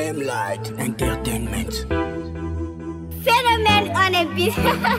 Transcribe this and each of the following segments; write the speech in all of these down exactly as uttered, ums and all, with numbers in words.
Limelight Entertainment. Phénomène on est bien.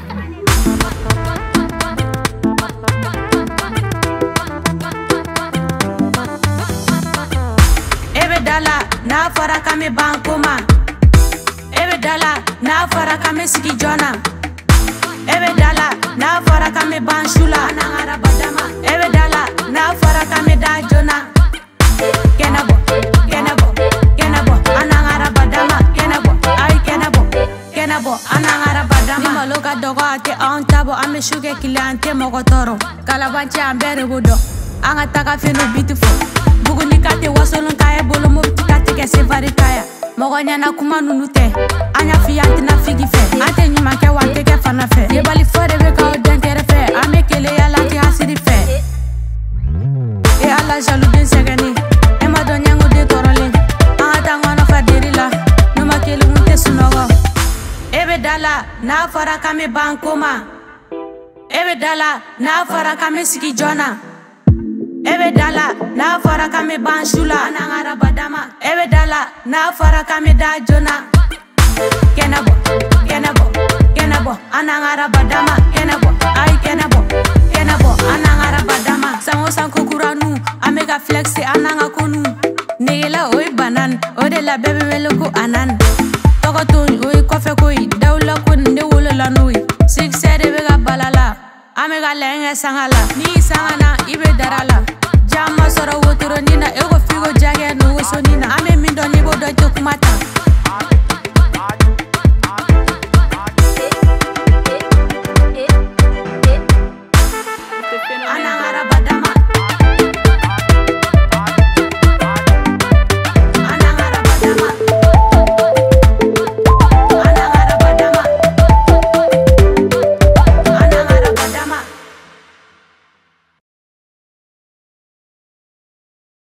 Ebe dala na fara kame bankoma. Ebe dala na fara kame sigi jona. Ebe dala na fara kame banshula nangara badama. Ebe dala na fara kame da jona. Kenabo, kenabo, kenabo, anangara badama. Kenabo, ay kenabo, kenabo, anangara badama. Ni maloka dogo ate on tabo ame shuge kilante mogotoro. Kalabanchi ambere budo. Anga taka feno beautiful. Buguni kate wasolon kaya bolo mo kate ke sevari kaya. Mogonya na kuma nunute. Anya fiyanti na figi fe. Ate nyuma ke wante ke fana fe. Yebali fore be ka odenkere fe. Ame kele ya lati hasiri fe. E ala jaloux den segeni. Ema do nyango de torole. Anga tangono fa derila. Numa kele unte sunogo. Ebe dala na fara kame bankoma. Ebe dala na fara kame sigi jona. Ebe dala na fara kame banshula anangara badama. Ebe dala na fara kame da jona. Kenabo, kenabo, kenabo, anangara badama. Kenabo, ay kenabo, kenabo, anangara badama. Sango sanko kuranu, amega flexi ananga konu. Negela oi banan, ode la bebe meloko anan. Toko tun oi kofe koi, daula kun de wolo lanui. Six sede bega balala, amega lenge sangala. Ni sangana ibe darala. Jama soro wotoro nina, ego figo jage no woso nina. Ame mindo nibo do jokumata.